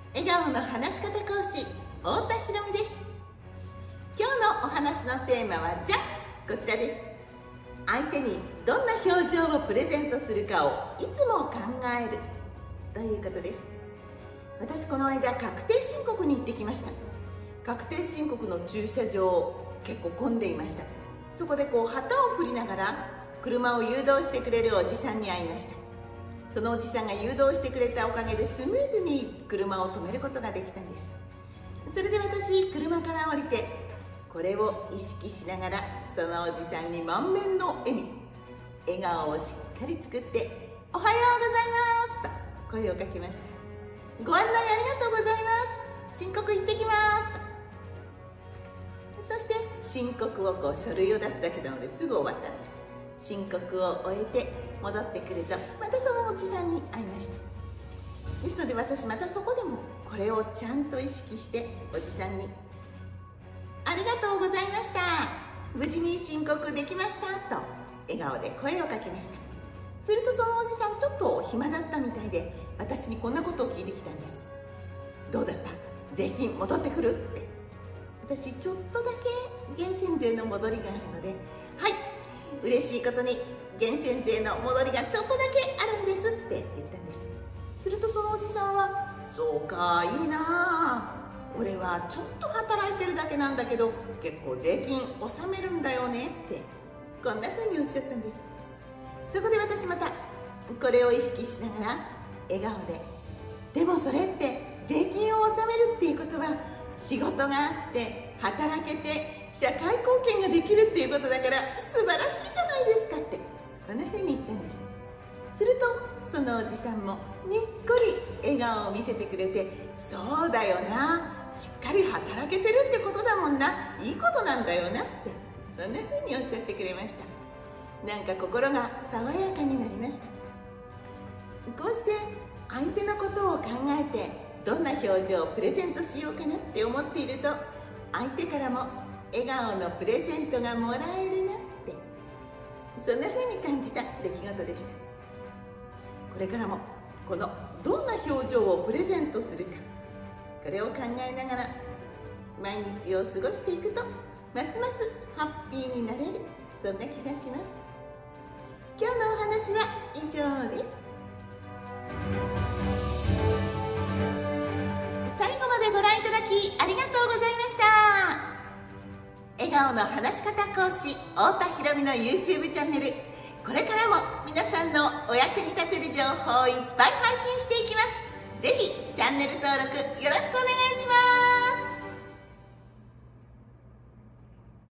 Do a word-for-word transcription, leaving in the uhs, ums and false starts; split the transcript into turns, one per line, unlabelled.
笑顔の話し方講師太田裕美です。今日のお話のテーマはじゃこちらです。相手にどんな表情をプレゼントするかをいつも考えるということです。私この間確定申告に行ってきました。確定申告の駐車場結構混んでいました。そこでこう旗を振りながら車を誘導してくれるおじさんに会いました。そのおじさんが誘導してくれたおかげでスムーズに車を止めることができたんです。それで私車から降りてこれを意識しながらそのおじさんに満面の笑み、笑顔をしっかり作って「おはようございます」と声をかけました。ご案内ありがとうございます。申告行ってきます。そして申告をこう書類を出すだけなのですぐ終わったんです。申告を終えて戻ってくるとまたそのおじさんに会いました。ですので私またそこでもこれをちゃんと意識しておじさんに「ありがとうございました。無事に申告できました」と笑顔で声をかけました。するとそのおじさんちょっと暇だったみたいで私にこんなことを聞いてきたんです。どうだった？税金戻ってくる？って。私ちょっとだけ源泉税の戻りがあるので「はい、嬉しいことに源泉税の戻りがちょっとだけあるんです」って言ったんです。するとそのおじさんは「そうか、いいなあ。俺はちょっと働いてるだけなんだけど結構税金納めるんだよね」ってこんな風におっしゃったんです。そこで私またこれを意識しながら笑顔で「でもそれって税金を納めるっていうことは仕事があって働けて社会貢献ができるっていうことだから素晴らしいじゃないですか」ってこんな風に言ったんです。するとそのおじさんもにっこり笑顔を見せてくれて「そうだよな、しっかり働けてるってことだもんな、いいことなんだよな」ってそんな風におっしゃってくれました。なんか心が爽やかになりました。こうして相手のことを考えてどんな表情をプレゼントしようかなって思っていると相手からも笑顔のプレゼントがもらえるなってそんな風に感じた出来事でした。これからもこのどんな表情をプレゼントするかこれを考えながら毎日を過ごしていくとますますハッピーになれる、そんな気がします。今日のお話は以上です。最後までご覧いただきありがとうございました。笑顔の話し方講師太田裕美の YouTube チャンネル、これからも皆さんのお役に立てる情報をいっぱい配信していきます。ぜひチャンネル登録よろしくお願いします。